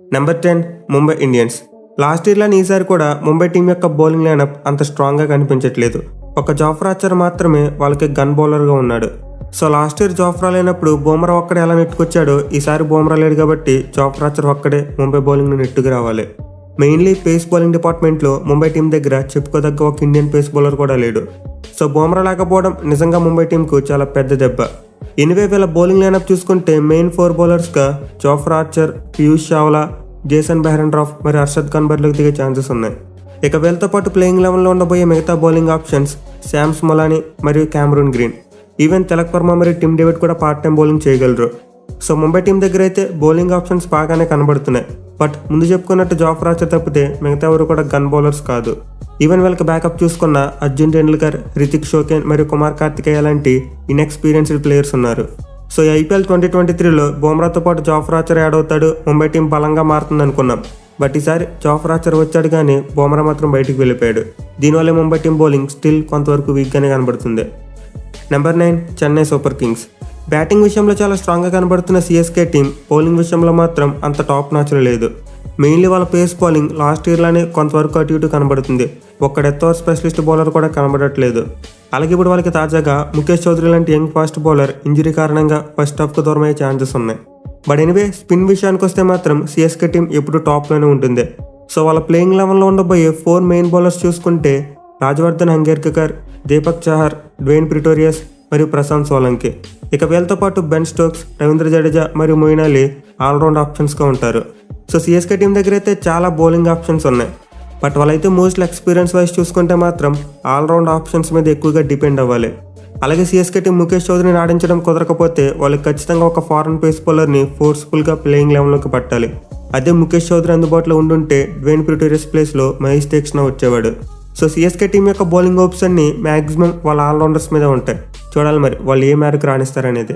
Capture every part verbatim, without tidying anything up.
Number ten Mumbai Indians. Last ఇయర్లోని ఈసారి కూడా ముంబై టీం యొక్క బౌలింగ్ లైనప్ అంత స్ట్రాంగ్గా కనిపించట్లేదు. ఒక జాఫ్రా ఆర్చర్ మాత్రమే వాళ్ళకి గన్ బౌలర్గా ఉన్నాడు. సో లాస్ట్ ఇయర్ జాఫ్రా లేనప్పుడు బుమ్రా ఒక్కడే ఎలా నెట్టుకొచ్చాడో ఈసారి బుమ్రా లేడు కాబట్టి జాఫ్రా ఆర్చర్ ఒక్కడే ముంబై బౌలింగ్ని నెట్టుకు రావాలి. మెయిన్లీ పేస్ బౌలింగ్ డిపార్ట్మెంట్లో ముంబై టీం దగ్గర చెప్పుకోదగ్గ ఒక ఇండియన్ పేస్ బౌలర్ కూడా లేడు. సో బుమ్రా లేకపోవడం నిజంగా ముంబై టీంకు చాలా పెద్ద దెబ్బ. ఎనివే వీళ్ళ బౌలింగ్ లైనప్ చూసుకుంటే మెయిన్ ఫోర్ బౌలర్స్గా Jofra Archer, Piyush Chawla, Jason Behrendorff మరియు అర్షద్ ఖాన్ బరిలోకి దిగే ఛాన్సెస్ ఉన్నాయి. ఇక వీళ్ళతో పాటు ప్లేయింగ్ లెవెన్లో ఉండబోయే మిగతా బౌలింగ్ ఆప్షన్స్ శామ్స్ మొలానీ మరియు Cameron Green. Even Tilak Varma మరియు టిమ్ డేవిడ్ కూడా పార్ట్ టైం బౌలింగ్ చేయగలరు. సో ముంబై టీం దగ్గర అయితే బౌలింగ్ ఆప్షన్స్ బాగానే కనబడుతున్నాయి. బట్ ముందు చెప్పుకున్నట్టు జాఫ్రా ఆర్చర్ తప్పితే మిగతా ఎవరు కూడా గన్ బౌలర్స్ కాదు. ఈవెన్ వీళ్ళకి బ్యాకప్ చూసుకున్న అర్జున్ టెండూల్కర్, రితిక్ షోకేన్ మరియు కుమార్ కార్తికేయ లాంటి ఇన్ఎక్స్పీరియన్స్డ్ ప్లేయర్స్ ఉన్నారు. సో ఈ ఐపీఎల్ ట్వంటీ ట్వంటీ త్రీలో బుమ్రాతో పాటు జాఫ్రా ఆర్చర్ యాడ్ అవుతాడు, ముంబై టీం బలంగా మారుతుంది అనుకున్నాం. బట్ ఈసారి జాఫ్రా ఆర్చర్ వచ్చాడు కానీ బుమ్రా మాత్రం బయటికి వెళ్ళిపోయాడు. దీనివల్ల ముంబై టీం బౌలింగ్ స్టిల్ కొంతవరకు వీక్గానే కనబడుతుంది. Number nine Chennai Super Kings. Batting విషయంలో చాలా స్ట్రాంగ్గా కనబడుతున్న సిఎస్కే టీం బౌలింగ్ విషయంలో మాత్రం అంత టాప్ నాచ్లో లేదు. మెయిన్లీ వాళ్ళ పేస్ బౌలింగ్ లాస్ట్ ఇయర్లోనే కొంతవరకు అటు ఇటు కనబడుతుంది. ఒక్క డెత్ ఓవర్ స్పెషలిస్ట్ బౌలర్ కూడా కనబడట్లేదు. అలాగే ఇప్పుడు వాళ్ళకి తాజాగా ముఖేష్ చౌదరి లాంటి యంగ్ ఫాస్ట్ బౌలర్ ఇంజరీ కారణంగా ఫస్ట్ హాఫ్కు దూరం అయ్యే ఛాన్సెస్ ఉన్నాయి. బట్ ఎనివే స్పిన్ విషయానికి వస్తే మాత్రం సిఎస్కే టీం ఎప్పుడు టాప్లోనే ఉంటుంది. సో వాళ్ళ ప్లేయింగ్ లెవెన్లో ఉండబోయే ఫోర్ మెయిన్ బౌలర్స్ చూసుకుంటే రాజ్వర్ధన్ హంగేర్కర్, దీపక్ చహర్, డ్వేన్ ప్రిటోరియస్ మరియు ప్రశాంత్ సోలంకి. ఇక వీళ్ళతో పాటు బెన్ స్టోక్స్, రవీంద్ర జడేజా మరియు మొయిన్ అలీ ఆల్రౌండ్ ఆప్షన్స్గా ఉంటారు. సో సిఎస్కే టీం దగ్గర అయితే చాలా బౌలింగ్ ఆప్షన్స్ ఉన్నాయి. బట్ వాళ్ళైతే మోస్ట్లీ ఎక్స్పీరియన్స్ వైజ్ చూసుకుంటే మాత్రం ఆల్రౌండ్ ఆప్షన్స్ మీద ఎక్కువగా డిపెండ్ అవ్వాలి. అలాగే సిఎస్కే టీం ముఖేష్ చౌదరిని ఆడించడం కుదరకపోతే వాళ్ళకి ఖచ్చితంగా ఒక ఫారెన్ పేస్ బౌలర్ని ఫోర్స్ఫుల్గా ప్లేయింగ్ లెవెన్లోకి పట్టాలి. అదే ముఖేష్ చౌదరి అందుబాటులో ఉండుంటే డ్వేన్ ప్రిటోరియస్ ప్లేస్లో మహేష్ తీక్షణ వచ్చేవాడు. సో సిఎస్కే టీం యొక్క బౌలింగ్ హోప్స్ అన్ని మ్యాక్సిమం వాళ్ళ ఆల్రౌండర్స్ మీద ఉంటాయి. చూడాలి మరి వాళ్ళు ఏ మేరకు రాణిస్తారనేది.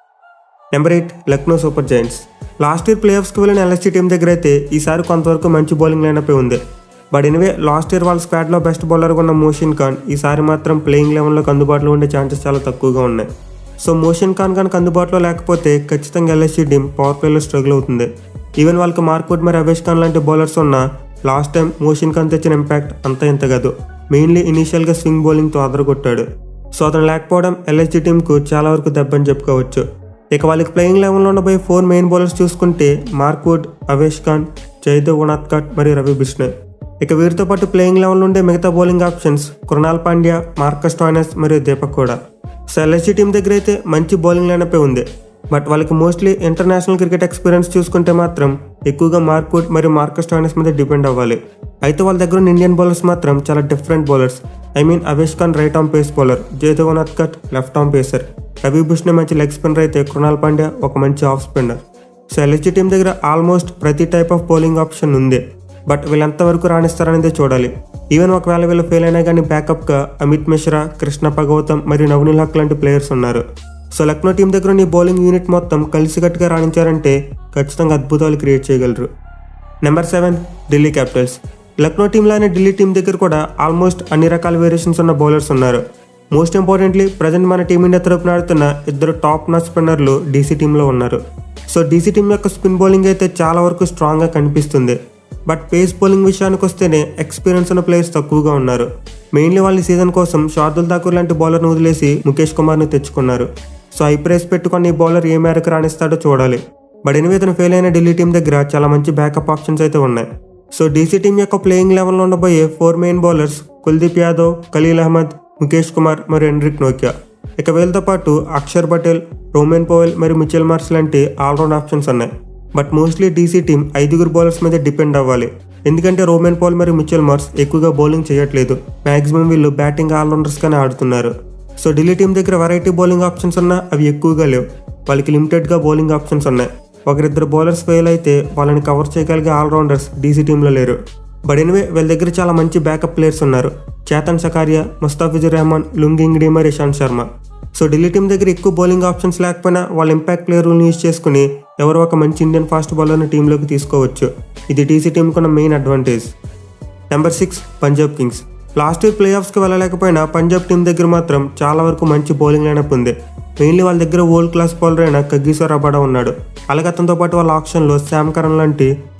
Number eight Lucknow Super Giants. Last year play ఆఫ్స్కి వెళ్ళిన ఎల్ఎస్జీ టీం దగ్గర అయితే ఈసారి కొంతవరకు మంచి బౌలింగ్ లైనప్ ఉంది. బట్ ఎనివే లాస్ట్ ఇయర్ వాళ్ళ స్క్వాడ్లో బెస్ట్ బౌలర్గా ఉన్న మోషన్ ఖాన్ ఈసారి మాత్రం ప్లేయింగ్ లెవెన్లోకి అందుబాటులో ఉండే ఛాన్సెస్ చాలా తక్కువగా ఉన్నాయి. సో మోషన్ ఖాన్ కనుక అందుబాటులో లేకపోతే ఖచ్చితంగా ఎల్ఎస్జీ టీం పవర్ ప్లేలో స్ట్రగుల్ అవుతుంది. ఈవెన్ వాళ్ళకి మార్క్వుడ్ మరియు అవేష్ ఖాన్ లాంటి బౌలర్స్ ఉన్న లాస్ట్ టైం మోషన్ ఖాన్ తెచ్చిన ఇంపాక్ట్ అంత ఇంత కాదు. మెయిన్లీ ఇనీషియల్గా స్వింగ్ బౌలింగ్తో అదరగొట్టాడు. సో అతను లేకపోవడం ఎల్ఎస్జీ టీంకు చాలా వరకు దెబ్బని చెప్పుకోవచ్చు. ఇక వాళ్ళకి ప్లేయింగ్ లెవెన్లో ఉండబోయే ఫోర్ మెయిన్ బౌలర్స్ చూసుకుంటే మార్క్వుడ్, అవేష్ ఖాన్, జయదేవ్ ఉనాద్కట్ మరియు రవి బిష్ణోయ్. ఇక వీరితో పాటు ప్లేయింగ్ లెవెన్లో ఉండే మిగతా bowling options Krunal Pandya, Marcus Stoinis మరియు దీపక్ కూడా. సో ఎల్ఎస్జీ టీం దగ్గర అయితే మంచి బౌలింగ్ లైనపే ఉంది. బట్ వాళ్ళకి మోస్ట్లీ ఇంటర్నేషనల్ క్రికెట్ ఎక్స్పీరియన్స్ చూసుకుంటే మాత్రం ఎక్కువగా మార్క్వుడ్ మరియు మార్కస్ స్టోయినిస్ మీద డిపెండ్ అవ్వాలి. అయితే వాళ్ళ దగ్గర ఉన్న ఇండియన్ బౌలర్స్ మాత్రం చాలా different bowlers. I mean Avesh Khan right arm pace bowler, Jaydev Unadkat left arm pacer, Ravi Bishnoi మంచి లెగ్ స్పిన్నర్ అయితే కృణాల్ పాండ్యా ఒక మంచి off spinner. So LSG team దగ్గర ఆల్మోస్ట్ ప్రతి టైప్ ఆఫ్ బౌలింగ్ ఆప్షన్ ఉంది. బట్ వీళ్ళు ఎంతవరకు రాణిస్తారనేది చూడాలి. ఈవెన్ ఒకవేళ వీళ్ళు ఫెయిల్ అయినా కానీ బ్యాకప్గా అమిత్ మిశ్రా, కృష్ణప్ప గౌతమ్ మరియు నవనీల్ హక్ లాంటి ప్లేయర్స్ ఉన్నారు. సో లక్నో టీం దగ్గర ఈ బౌలింగ్ యూనిట్ మొత్తం కలిసికట్టుగా రాణించారంటే ఖచ్చితంగా అద్భుతాలు క్రియేట్ చేయగలరు. Number seven Delhi Capitals. Lucknow టీంలోనే ఢిల్లీ టీం దగ్గర కూడా ఆల్మోస్ట్ అన్ని రకాల వేరియేషన్స్ ఉన్న బౌలర్స్ ఉన్నారు. మోస్ట్ ఇంపార్టెంట్లీ ప్రజెంట్ మన టీమిండియా తరపున ఆడుతున్న ఇద్దరు టాప్ నాచ్ స్పిన్నర్లు డీసీ టీంలో ఉన్నారు. సో డీసీ టీం యొక్క స్పిన్ బౌలింగ్ అయితే చాలా వరకు స్ట్రాంగ్గా కనిపిస్తుంది. బట్ పేస్ బౌలింగ్ విషయానికి వస్తేనే ఎక్స్పీరియన్స్ ఉన్న ప్లేయర్స్ తక్కువగా ఉన్నారు. మెయిన్లీ వాళ్ళ సీజన్ కోసం శార్దుల్ ఠాకూర్ లాంటి బౌలర్ను వదిలేసి ముఖేష్ కుమార్ని తెచ్చుకున్నారు. సో హై ప్రైస్ పెట్టుకుని ఈ బౌలర్ ఏ మేరకు రాణిస్తాడో చూడాలి. బట్ ఎనివే ఇతను ఫెయిల్ అయిన ఢిల్లీ టీం దగ్గర చాలా మంచి బ్యాకప్ ఆప్షన్స్ అయితే ఉన్నాయి. సో డీసీ టీం యొక్క ప్లేయింగ్ లెవెన్లో ఉండబోయే four main bowlers Kuldeep Yadav, Khaleel Ahmed, Mukesh Kumar మరియు ఎన్రిక్ నోకియా. ఇక వీళ్ళతో పాటు అక్షర్ పటేల్, రోమెన్ పోవెల్ మరియు మిచెల్ మార్ష్ లాంటి ఆల్రౌండ్ ఆప్షన్స్ ఉన్నాయి. బట్ మోస్ట్లీ డీసీ టీం ఐదుగురు బౌలర్స్ మీద డిపెండ్ అవ్వాలి. ఎందుకంటే రోమెన్ పోవెల్ మరియు మిచెల్ మార్ష్ ఎక్కువగా బౌలింగ్ చేయట్లేదు. మ్యాక్సిమం వీళ్ళు బ్యాటింగ్ ఆల్రౌండర్స్గానే ఆడుతున్నారు. సో ఢిల్లీ టీం దగ్గర వెరైటీ బౌలింగ్ ఆప్షన్స్ ఉన్నా అవి ఎక్కువగా లేవు. వాళ్ళకి లిమిటెడ్గా బౌలింగ్ ఆప్షన్స్ ఉన్నాయి. ఒకరిద్దరు బౌలర్స్ ఫెయిల్ అయితే వాళ్ళని కవర్ చేయగలిగే ఆల్రౌండర్స్ డీసీ టీంలో లేరు. బట్ ఎనివే వీళ్ళ దగ్గర చాలా మంచి బ్యాకప్ ప్లేయర్స్ ఉన్నారు. చేతన్ సకారియా, ముస్తాఫిజుర్ రెహమాన్, లుంగింగ్డి మరియు ఇషాంత్ శర్మ. సో ఢిల్లీ టీం దగ్గర ఎక్కువ బౌలింగ్ ఆప్షన్స్ లేకపోయినా వాళ్ళ ఇంపాక్ట్ ప్లేయర్ రూల్ని యూజ్ చేసుకుని ఎవరో ఒక మంచి ఇండియన్ ఫాస్ట్ బౌలర్ని టీంలోకి తీసుకోవచ్చు. ఇది డీసీ టీంకు ఉన్న main advantage. Number six Punjab Kings. Last year play ఆఫ్స్కి వెళ్ళలేకపోయినా పంజాబ్ టీం దగ్గర మాత్రం చాలా వరకు మంచి బౌలింగ్ లైనప్ ఉంది. మెయిన్లీ వాళ్ళ దగ్గర వరల్డ్ క్లాస్ బౌలర్ అయిన కగిసో రబాడా ఉన్నాడు. అలాగే అతనితో పాటు వాళ్ళ ఆప్షన్లో శామ్ కరణ్ లాంటి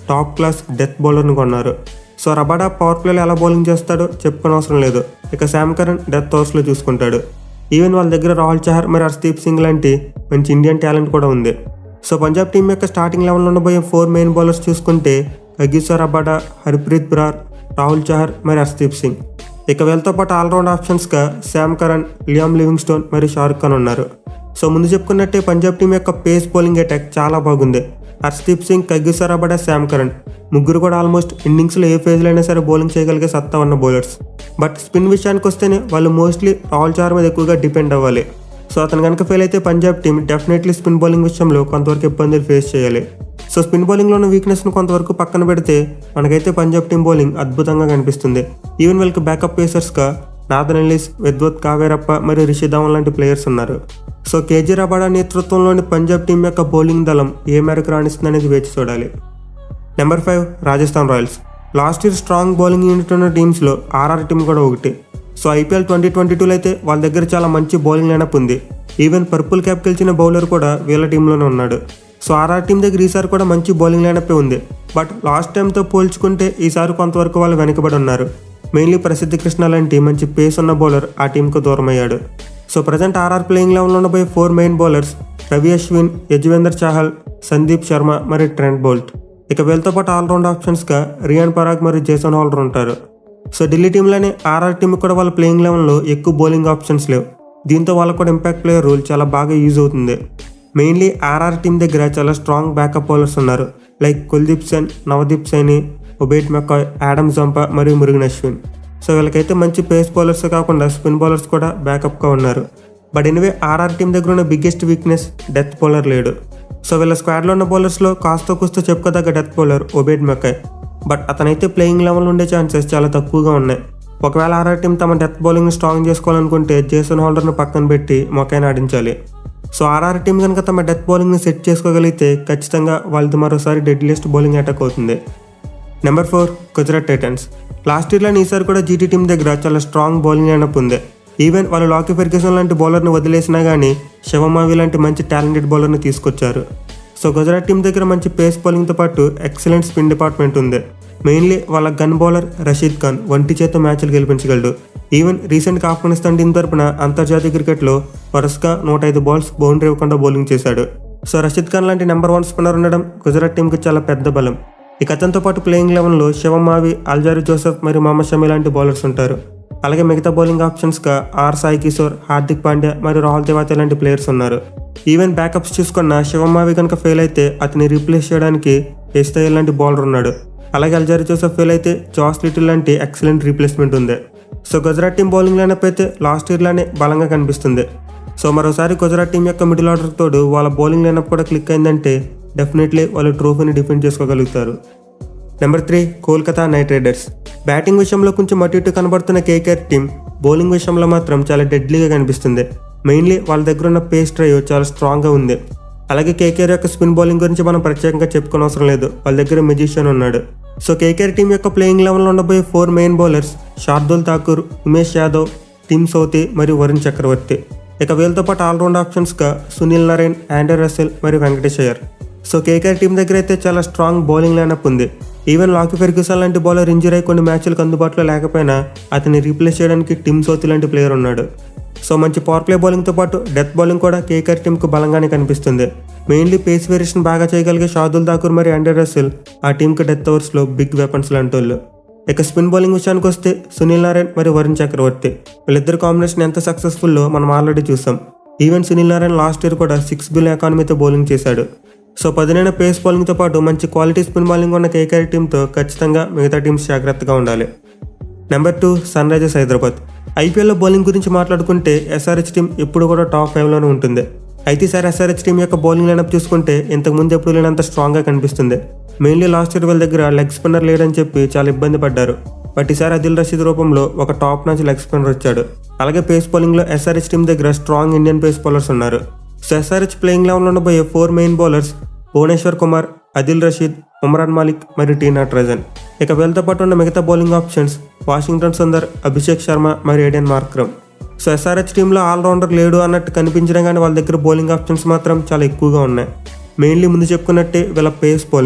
టాప్ క్లాస్ డెత్ బౌలర్ని కొన్నారు. సో రబాడా పవర్ ప్లేలో ఎలా బౌలింగ్ చేస్తాడో చెప్పుకోని అవసరం లేదు. ఇక శామ్ కరణ్ డెత్ ఓవర్స్లో చూసుకుంటాడు. ఈవెన్ వాళ్ళ దగ్గర రాహుల్ చహర్ మరి హర్షదీప్ సింగ్ లాంటి మంచి ఇండియన్ టాలెంట్ కూడా ఉంది. సో పంజాబ్ టీం యొక్క స్టార్టింగ్ లెవెన్లో ఉండబోయే ఫోర్ మెయిన్ బౌలర్స్ చూసుకుంటే కగిసో రబాడా, హర్ప్రీత్ బ్రార్, రాహుల్ చహర్ మరి హర్షదీప్ సింగ్. ఇక వీళ్ళతో పాటు ఆల్రౌండ్ ఆప్షన్స్గా శామ్ కరణ్, లియామ్ లివింగ్స్టోన్ మరియు షారుఖ్ ఖాన్ ఉన్నారు. సో ముందు చెప్పుకున్నట్టే పంజాబ్ టీం యొక్క పేస్ బౌలింగ్ అటాక్ చాలా బాగుంది. Harshdeep Singh, Kagiso Rabada, Sam Curran ముగ్గురు కూడా ఆల్మోస్ట్ ఇన్నింగ్స్లో ఏ ఫేజ్లో అయినా సరే బౌలింగ్ చేయగలిగే సత్తా ఉన్న బౌలర్స్. బట్ స్పిన్ విషయానికి వస్తేనే వాళ్ళు మోస్ట్లీ రాహుల్ చహర్ మీద ఎక్కువగా డిపెండ్ అవ్వాలి. సో అతను కనుక ఫెయిల్ అయితే Punjab team definitely spin bowling విషయంలో కొంతవరకు ఇబ్బందులు ఫేస్ చేయాలి. సో స్పిన్ బౌలింగ్లో ఉన్న వీక్నెస్ను కొంతవరకు పక్కన పెడితే మనకైతే పంజాబ్ టీం బౌలింగ్ అద్భుతంగా కనిపిస్తుంది. ఈవెన్ వీళ్ళకి బ్యాకప్ పేసర్స్గా నాథన్ ఎల్లిస్, విద్వత్ కావేరప్ప మరియు రిషి ధావన్ లాంటి ప్లేయర్స్ ఉన్నారు. సో కేజీ రబాడా నేతృత్వంలోని పంజాబ్ టీం యొక్క బౌలింగ్ దళం ఏ మేరకు రాణిస్తుంది అనేది వేచి చూడాలి. Number five Rajasthan Royals. Last year strong bowling unit ఉన్న టీమ్స్లో ఆర్ఆర్ టీం కూడా ఒకటి. సో ఐపీఎల్ ట్వంటీ ట్వంటీ టూలో అయితే వాళ్ళ దగ్గర చాలా మంచి బౌలింగ్ లైనప్ ఉంది. ఈవెన్ పర్పుల్ క్యాప్ గెలిచిన బౌలర్ కూడా వీళ్ళ టీంలోనే ఉన్నాడు. సో ఆర్ఆర్ టీం దగ్గర ఈసారి కూడా మంచి బౌలింగ్ లైనప్పే ఉంది. బట్ లాస్ట్ టైంతో పోల్చుకుంటే ఈసారి కొంతవరకు వాళ్ళు వెనకబడి ఉన్నారు. మెయిన్లీ ప్రసిద్ధ కృష్ణ లాంటి మంచి పేస్ ఉన్న బౌలర్ ఆ టీంకు దూరం అయ్యాడు. సో ప్రజెంట్ ఆర్ఆర్ ప్లేయింగ్ లెవెన్లో ఉండబోయే four main bowlers Ravi Ashwin, Yuzvendra Chahal, Sandeep Sharma మరియు ట్రెంట్ బౌల్ట్. ఇక వీళ్ళతో పాటు ఆల్రౌండ్ ఆప్షన్స్గా రియాన్ పరాగ్ మరియు జేసన్ హోల్డర్ ఉంటారు. సో ఢిల్లీ టీంలోనే ఆర్ఆర్ టీం కూడా వాళ్ళ ప్లేయింగ్ లెవెన్లో ఎక్కువ బౌలింగ్ ఆప్షన్స్ లేవు. దీంతో వాళ్ళకు కూడా ఇంపాక్ట్ ప్లేయర్ రూల్ చాలా బాగా యూజ్ అవుతుంది. మెయిన్లీ ఆర్ఆర్ టీం దగ్గర చాలా స్ట్రాంగ్ బ్యాకప్ బౌలర్స్ ఉన్నారు. Like Kuldeep Sen, Navdeep Saini, Obed McCoy, Adam Zampa మరియు మురుగన్ అశ్విన్. సో వీళ్ళకైతే మంచి పేస్ బౌలర్స్ కాకుండా స్పిన్ బౌలర్స్ కూడా బ్యాకప్గా ఉన్నారు. బట్ ఎనివే ఆర్ఆర్ టీం దగ్గర ఉన్న బిగ్గెస్ట్ వీక్నెస్ డెత్ బౌలర్ లేడు. సో వీళ్ళ స్క్వాడ్లో ఉన్న బౌలర్స్లో కాస్త కూస్తో చెప్పుకోదగ్గ death bowler Obed McCoy. But అతనైతే ప్లేయింగ్ లెవెల్లో ఉండే ఛాన్సెస్ చాలా తక్కువగా ఉన్నాయి. ఒకవేళ ఆర్ఆర్ టీం తమ డెత్ బౌలింగ్ని స్ట్రాంగ్ చేసుకోవాలనుకుంటే జేసన్ హోల్డర్ను పక్కన పెట్టి మొకైని ఆడించాలి. సో ఆర్ఆర్ టీం కనుక తమ డెత్ బౌలింగ్ని సెట్ చేసుకోగలిగితే ఖచ్చితంగా వాళ్ళది మరోసారి డెడ్లియెస్ట్ బౌలింగ్ అటాక్ అవుతుంది. Number four Gujarat Titans. Last ఇయర్లో ఈసారి కూడా జీటీ టీం దగ్గర చాలా స్ట్రాంగ్ బౌలింగ్ లైనప్ ఉంది. ఈవెన్ వాళ్ళు లాకీ ఫెర్గ్యూసన్ లాంటి బౌలర్ని వదిలేసినా కానీ శివమావి లాంటి మంచి టాలెంటెడ్ బౌలర్ని తీసుకొచ్చారు. సో గుజరాత్ టీం దగ్గర మంచి పేస్ బౌలింగ్తో పాటు ఎక్సలెంట్ స్పిన్ డిపార్ట్మెంట్ ఉంది. మెయిన్లీ వాళ్ళ గన్ బౌలర్ రషీద్ ఖాన్ ఒంటి చేత మ్యాచ్లు గెలిపించగలడు. ఈవెన్ రీసెంట్గా ఆఫ్ఘనిస్తాన్ టీం తరపున అంతర్జాతీయ క్రికెట్లో వరుసగా నూట ఐదు బాల్స్ బౌండరీ ఇవ్వకుండా బౌలింగ్ చేశాడు. సో రషీద్ ఖాన్ లాంటి నెంబర్ వన్ స్పిన్నర్ ఉండడం గుజరాత్ టీంకి చాలా పెద్ద బలం. ఇక అతనితో పాటు ప్లేయింగ్ లెవెన్లో శివమావి, అల్జారి జోసెఫ్ మరియు మహమ్మద్ షమి లాంటి బౌలర్స్ ఉంటారు. అలాగే మిగతా బౌలింగ్ ఆప్షన్స్గా ఆర్ సాయి కిషోర్, హార్దిక్ పాండ్యా మరియు రాహుల్ తెవాతి లాంటి ప్లేయర్స్ ఉన్నారు. ఈవెన్ బ్యాకప్స్ చూసుకున్న శివమావి కనుక ఫెయిల్ అయితే అతన్ని రీప్లేస్ చేయడానికి ఎస్తయల్ లాంటి బౌలర్ ఉన్నాడు. అలాగే అల్జారి జోసెఫ్ ఫెయిల్ అయితే జాస్ లిటిల్ లాంటి ఎక్సలెంట్ రీప్లేస్మెంట్ ఉంది. So Gujarat team bowling lineup అయితే లాస్ట్ ఇయర్లానే బలంగా కనిపిస్తుంది. సో మరోసారి గుజరాత్ టీం యొక్క మిడిల్ ఆర్డర్ తోడు వాళ్ళ బౌలింగ్ లైనప్ కూడా క్లిక్ అయిందంటే డెఫినెట్లీ వాళ్ళు ట్రోఫీని డిఫెండ్ చేసుకోగలుగుతారు. Number three Kolkata Knight Riders. Batting విషయంలో కొంచెం అటు ఇటు కనబడుతున్న కేకేఆర్ టీం బౌలింగ్ విషయంలో మాత్రం చాలా డెడ్లీగా కనిపిస్తుంది. మెయిన్లీ వాళ్ళ దగ్గర ఉన్న పేస్ ట్రయో చాలా స్ట్రాంగ్గా ఉంది. అలాగే కేకేఆర్ యొక్క స్పిన్ బౌలింగ్ గురించి మనం ప్రత్యేకంగా చెప్పుకోని అవసరం లేదు. వాళ్ళ దగ్గర మెజిషియన్ ఉన్నాడు. సో కేకేఆర్ టీం యొక్క ప్లేయింగ్ లెవెన్లో ఉండబోయే four main bowlers Shardul Thakur, Umesh Yadav, Tim Southee మరియు వరుణ్ చక్రవర్తి. ఇక వీళ్ళతో పాటు ఆల్రౌండ్ ఆప్షన్స్గా సునీల్ నరైన్, ఆండ్రే రసెల్ మరియు Venkatesh Iyer. So KKR team దగ్గర అయితే చాలా స్ట్రాంగ్ బౌలింగ్ లైనప్ ఉంది. ఈవెన్ లాకీ ఫెర్గ్యూసన్ లాంటి బౌలర్ ఇంజరీ అయి కొన్ని మ్యాచ్లకు అందుబాటులో లేకపోయినా అతన్ని రీప్లేస్ చేయడానికి టిమ్ సౌతి లాంటి ప్లేయర్ ఉన్నాడు. సో మంచి పవర్ ప్లే బౌలింగ్తో పాటు డెత్ బౌలింగ్ కూడా కేకేఆర్ టీంకు బలంగానే కనిపిస్తుంది. మెయిన్లీ పేస్ వేరియేషన్ బాగా చేయగలిగే శార్దుల్ ఠాకూర్ మరియు ఆండ్రే రసెల్ ఆ టీంకి డెత్ ఓవర్స్లో బిగ్ వెపన్స్ లాంటి వాళ్ళు. ఇక స్పిన్ బౌలింగ్ విషయానికి వస్తే సునీల్ నారాయణ్ మరియు వరుణ్ చక్రవర్తి వీళ్ళిద్దరు కాంబినేషన్ ఎంత సక్సెస్ఫుల్లో మనం ఆల్రెడీ చూసాం. Even Sunil Narayan last year కూడా సిక్స్ బిలియన్ ఎకానమీతో బౌలింగ్ చేశాడు. సో పదినైన పేస్ బౌలింగ్తో పాటు మంచి క్వాలిటీ స్పిన్ బౌలింగ్ ఉన్న కేకేఆర్ టీంతో ఖచ్చితంగా మిగతా టీమ్స్ జాగ్రత్తగా ఉండాలి. Number two Sunrisers Hyderabad. ఐపీఎల్లో బౌలింగ్ గురించి మాట్లాడుకుంటే ఎస్ఆర్హెచ్ టీం ఎప్పుడు కూడా టాప్ ఫైవ్లోనే ఉంటుంది. అయితే ఈసారి ఎస్ఆర్హెచ్ టీం యొక్క బౌలింగ్ లైనప్ చూసుకుంటే ఇంతకుముందు ఎప్పుడు లేనంత స్ట్రాంగ్గా కనిపిస్తుంది. మెయిన్లీ లాస్ట్ ఇయర్ వాళ్ళ దగ్గర లెగ్ స్పిన్నర్ లేడని చెప్పి చాలా ఇబ్బంది పడ్డారు. బట్ ఈసారి అదిల్ రషీద్ రూపంలో ఒక టాప్ నుంచి లెగ్ స్పిన్నర్ వచ్చాడు. అలాగే పేస్ బౌలింగ్లో ఎస్ఆర్హెచ్ టీం దగ్గర స్ట్రాంగ్ ఇండియన్ పేస్ బౌలర్స్ ఉన్నారు. సో ఎస్ఆర్హెచ్ ప్లేయింగ్ లెవెన్లో ఉండబోయే four main bowlers Bhuvneshwar Kumar, Adil Rashid, Umran Malik మరియు టీ నటరాజన్. ఇక వీళ్ళతో పాటు ఉన్న మిగతా bowling options Washington Sundar, Abhishek Sharma మరియు ఏడెన్ మార్క్రమ్. సో ఎస్ఆర్హెచ్ టీంలో ఆల్రౌండర్ లేడు అన్నట్టు కనిపించడం కానీ వాళ్ళ దగ్గర బౌలింగ్ ఆప్షన్స్ మాత్రం చాలా ఎక్కువగా ఉన్నాయి. మెయిన్లీ ముందు చెప్పుకున్నట్టే వీళ్ళ పేస్ బౌలింగ్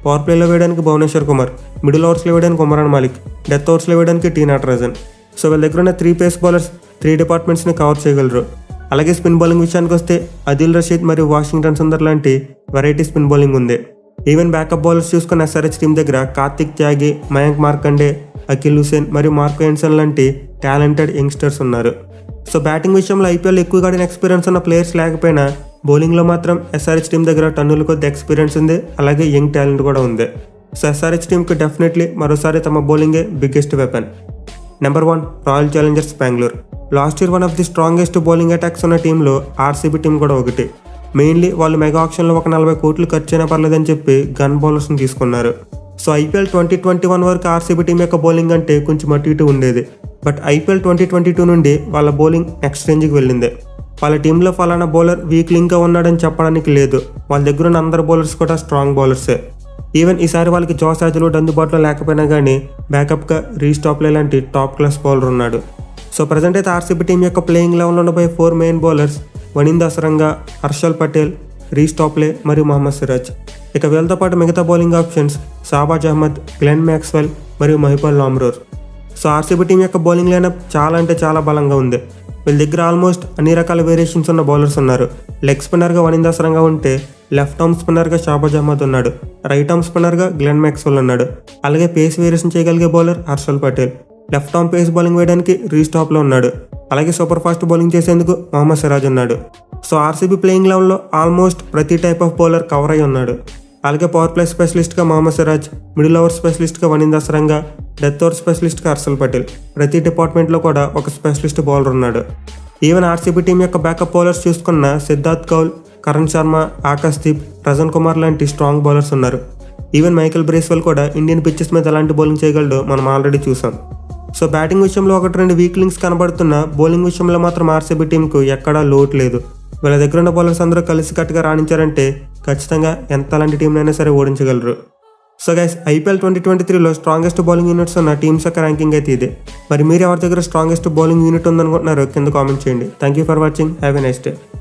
పవర్ ప్లేలో వేయడానికి భువనేశ్వర్ కుమార్, మిడిల్ ఓవర్స్లో వేయడానికి ఉమరాన్ మాలిక్, డెత్ ఓవర్స్లో వేయడానికి టీ నటరాజన్. సో వీళ్ళ దగ్గర ఉన్న త్రీ పేస్ బౌలర్స్ త్రీ డిపార్ట్మెంట్స్ని కవర్ చేయగలరు. అలాగే స్పిన్ బౌలింగ్ విషయానికి వస్తే అదిల్ రషీద్ మరియు వాషింగ్టన్ సుందర్ లాంటి వెరైటీ స్పిన్ బౌలింగ్ ఉంది. ఈవెన్ బ్యాకప్ బౌలర్స్ చూసుకున్న ఎస్ఆర్హెచ్ టీం దగ్గర కార్తిక్ త్యాగి, మయాంక్ మార్కండే, అఖిల్ హుసేన్ మరియు మార్కో ఎన్సన్ లాంటి టాలెంటెడ్ యంగ్స్టర్స్ ఉన్నారు. సో బ్యాటింగ్ విషయంలో ఐపీఎల్ ఎక్కువగా ఆడిన ఎక్స్పీరియన్స్ ఉన్న ప్లేయర్స్ లేకపోయినా బౌలింగ్లో మాత్రం ఎస్ఆర్హెచ్ టీం దగ్గర టన్నుల కొద్ది ఎక్స్పీరియన్స్ ఉంది, అలాగే యంగ్ టాలెంట్ కూడా ఉంది. సో ఎస్ఆర్హెచ్ టీంకి డెఫినెట్లీ మరోసారి తమ బౌలింగే biggest weapon. Number one Royal Challengers Bengaluru. Last year one of the strongest bowling attacks ఉన్న టీంలో ఆర్సీబీ టీం కూడా ఒకటి. మెయిన్లీ వాళ్ళు మెగా ఆప్షన్లో ఒక నలభై కోట్లు ఖర్చు అయినా పర్లేదని చెప్పి గన్ బౌలర్స్ని తీసుకున్నారు. So IPL twenty twenty one వరకు ఆర్సీబీ టీం యొక్క బౌలింగ్ అంటే కొంచెం అటు ఇటు ఉండేది. But IPL twenty twenty two నుండి వాళ్ళ బౌలింగ్ నెక్స్ట్ రేంజ్కి వెళ్ళింది. వాళ్ళ టీంలో ఫలానా బౌలర్ వీక్ లింక్గా ఉన్నాడని చెప్పడానికి లేదు. వాళ్ళ దగ్గర ఉన్న అందరు బౌలర్స్ కూడా స్ట్రాంగ్ బౌలర్సే. ఈవెన్ ఈసారి వాళ్ళకి జోస్ హాజల్వుడ్ అందుబాటులో లేకపోయినా కానీ బ్యాకప్గా రీస్టాప్లే లాంటి టాప్ క్లాస్ బౌలర్ ఉన్నాడు. సో ప్రజెంట్ అయితే ఆర్సీబీ టీం యొక్క ప్లేయింగ్ లెవెన్లో ఉండబోయే four main bowlers Wanindu Hasaranga, Harshal Patel, Reece Topley మరియు మహమ్మద్ సిరాజ్. ఇక వీళ్ళతో పాటు మిగతా bowling options Shahbaz Ahmed, Glenn Maxwell మరియు Mahipal Lomror. So RCB team యొక్క బౌలింగ్ లైనప్ చాలా అంటే చాలా బలంగా ఉంది. వీళ్ళ దగ్గర ఆల్మోస్ట్ అన్ని రకాల వేరియేషన్స్ ఉన్న బౌలర్స్ ఉన్నారు. లెగ్ స్పిన్నర్గా వనింద్ అసరంగా ఉంటే లెఫ్ట్ ఆర్మ్ స్పిన్నర్గా షాబాజ్ అహ్మద్ ఉన్నాడు, రైట్ ఆర్మ్ స్పిన్నర్గా గ్లెన్ మ్యాక్స్వెల్ ఉన్నాడు. అలాగే పేస్ వేరియేషన్ చేయగలిగే bowler Harshal Patel, left arm pace bowling వేయడానికి రీస్టాప్లో ఉన్నాడు. అలాగే సూపర్ ఫాస్ట్ బౌలింగ్ చేసేందుకు మహమ్మద్ సిరాజ్ ఉన్నాడు. సో ఆర్సీబీ ప్లేయింగ్ లెవెన్లో ఆల్మోస్ట్ ప్రతి టైప్ ఆఫ్ బౌలర్ కవర్ అయి ఉన్నాడు. అలాగే పవర్ ప్లే స్పెషలిస్ట్గా మహమ్మద్ సిరాజ్, మిడిల్ ఓవర్ స్పెషలిస్ట్గా వనింద్ అసరంగా, డెత్ ఓవర్ స్పెషలిస్ట్గా హర్షల్ పటేల్. ప్రతి డిపార్ట్మెంట్లో కూడా ఒక స్పెషలిస్ట్ బౌలర్ ఉన్నాడు. ఈవెన్ ఆర్సీబీ టీం యొక్క బ్యాకప్ బౌలర్స్ చూసుకున్న సిద్ధార్థ్ కౌల్, కరణ్ శర్మ, ఆకాశ్ దీప్, రజన్ కుమార్ లాంటి స్ట్రాంగ్ బౌలర్స్ ఉన్నారు. ఈవెన్ మైకెల్ బ్రేస్వెల్ కూడా ఇండియన్ పిచ్చెస్ మీద ఎలాంటి బౌలింగ్ చేయగలడో మనం ఆల్రెడీ చూసాం. సో బ్యాటింగ్ విషయంలో ఒకటి రెండు వీక్ లింక్స్ కనబడుతున్న బౌలింగ్ విషయంలో మాత్రం ఆర్సీబీ టీంకు ఎక్కడా లోటు లేదు. వీళ్ళ దగ్గర ఉన్న బౌలర్స్ అందరూ కలిసి కట్టుగా రాణించారంటే ఖచ్చితంగా ఎంత అలాంటి టీంనైనా సరే ఓడించగలరు. So guys IPL twenty twenty త్రీలో స్ట్రాంగెస్ట్ బౌలింగ్ యూనిట్స్ ఉన్న టీమ్స్ యొక్క ర్యాంకింగ్ అయితే ఇదే. మరి మీరు ఎవరి దగ్గర స్ట్రాంగెస్ట్ బౌలింగ్ యూనిట్ ఉందనుకుంటున్నారో కింద కామెంట్ చేయండి. Thank you for watching. Have a nice day.